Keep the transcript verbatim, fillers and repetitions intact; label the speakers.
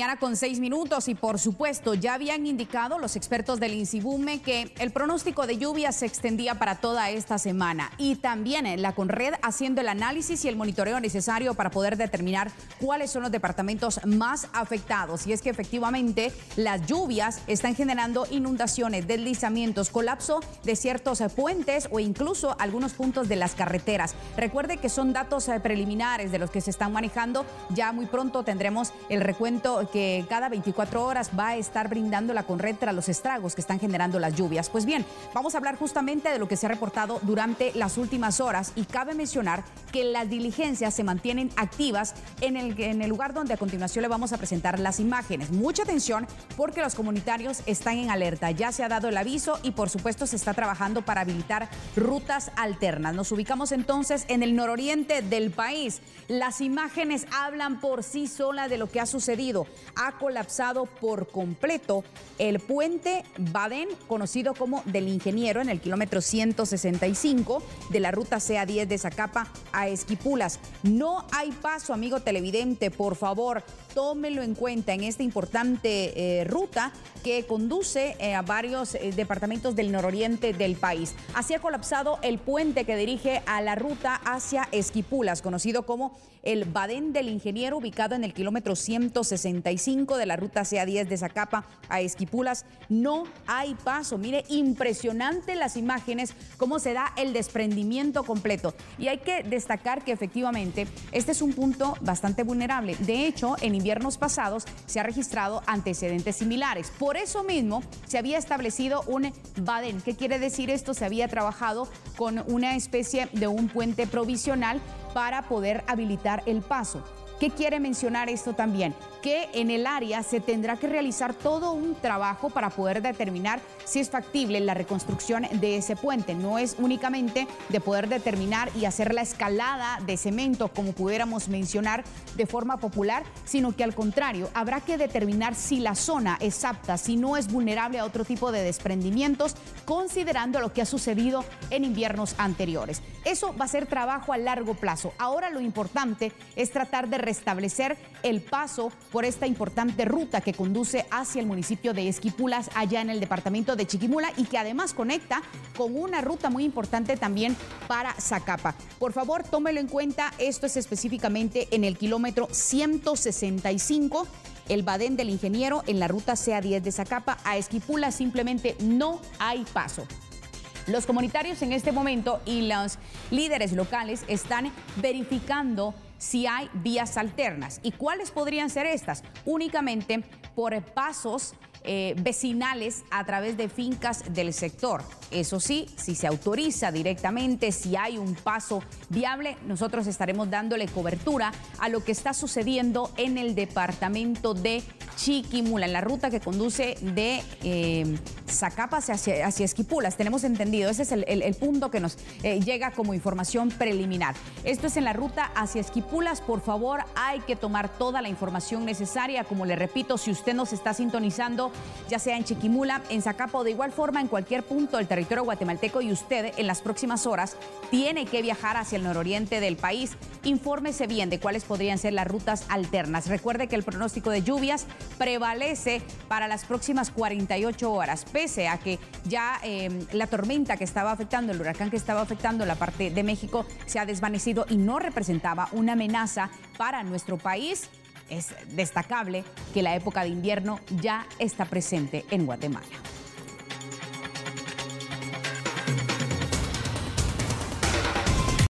Speaker 1: Mañana con seis minutos y por supuesto ya habían indicado los expertos del INSIBUME que el pronóstico de lluvia se extendía para toda esta semana y también la Conred haciendo el análisis y el monitoreo necesario para poder determinar cuáles son los departamentos más afectados. Y es que efectivamente las lluvias están generando inundaciones, deslizamientos, colapso de ciertos puentes o incluso algunos puntos de las carreteras. Recuerde que son datos preliminares de los que se están manejando. Ya muy pronto tendremos el recuento que cada veinticuatro horas va a estar brindando la Conred tras los estragos que están generando las lluvias. Pues bien, vamos a hablar justamente de lo que se ha reportado durante las últimas horas y cabe mencionar que las diligencias se mantienen activas en el, en el lugar donde a continuación le vamos a presentar las imágenes. Mucha atención porque los comunitarios están en alerta. Ya se ha dado el aviso y por supuesto se está trabajando para habilitar rutas alternas. Nos ubicamos entonces en el nororiente del país. Las imágenes hablan por sí solas de lo que ha sucedido. Ha colapsado por completo el puente Badén, conocido como del Ingeniero, en el kilómetro ciento sesenta y cinco de la ruta C A diez de Zacapa a Esquipulas. No hay paso, amigo televidente, por favor, tómelo en cuenta en esta importante eh, ruta que conduce eh, a varios eh, departamentos del nororiente del país. Así ha colapsado el puente que dirige a la ruta hacia Esquipulas, conocido como el Badén del Ingeniero, ubicado en el kilómetro ciento sesenta y cinco de la ruta C A diez de Zacapa a Esquipulas. No hay paso. Mire, impresionante las imágenes, cómo se da el desprendimiento completo. Y hay que destacar que efectivamente este es un punto bastante vulnerable. De hecho, en inviernos pasados se ha registrado antecedentes similares. Por eso mismo se había establecido un badén. ¿Qué quiere decir esto? Se había trabajado con una especie de un puente provisional para poder habilitar el paso. ¿Qué quiere mencionar esto también? Que en el área se tendrá que realizar todo un trabajo para poder determinar si es factible la reconstrucción de ese puente. No es únicamente de poder determinar y hacer la escalada de cemento, como pudiéramos mencionar de forma popular, sino que al contrario, habrá que determinar si la zona es apta, si no es vulnerable a otro tipo de desprendimientos, considerando lo que ha sucedido en inviernos anteriores. Eso va a ser trabajo a largo plazo. Ahora lo importante es tratar de restablecer el paso por esta importante ruta que conduce hacia el municipio de Esquipulas, allá en el departamento de Chiquimula, y que además conecta con una ruta muy importante también para Zacapa. Por favor, tómelo en cuenta, esto es específicamente en el kilómetro ciento sesenta y cinco, el Badén del Ingeniero, en la ruta C A diez de Zacapa a Esquipulas. Simplemente no hay paso. Los comunitarios en este momento y los líderes locales están verificando si hay vías alternas. ¿Y cuáles podrían ser estas? Únicamente por pasos eh, vecinales a través de fincas del sector. Eso sí, si se autoriza directamente, si hay un paso viable, nosotros estaremos dándole cobertura a lo que está sucediendo en el departamento de Chiquimula, en la ruta que conduce de eh, Zacapa hacia, hacia Esquipulas. Tenemos entendido, ese es el, el, el punto que nos eh, llega como información preliminar. Esto es en la ruta hacia Esquipulas. Por favor, hay que tomar toda la información necesaria. Como le repito, si usted nos está sintonizando, ya sea en Chiquimula, en Zacapa o de igual forma en cualquier punto del territorio guatemalteco, y usted en las próximas horas tiene que viajar hacia el nororiente del país, infórmese bien de cuáles podrían ser las rutas alternas. Recuerde que el pronóstico de lluvias prevalece para las próximas cuarenta y ocho horas, pese a que ya eh, la tormenta que estaba afectando, el huracán que estaba afectando la parte de México se ha desvanecido y no representaba una amenaza para nuestro país. Es destacable que la época de invierno ya está presente en Guatemala.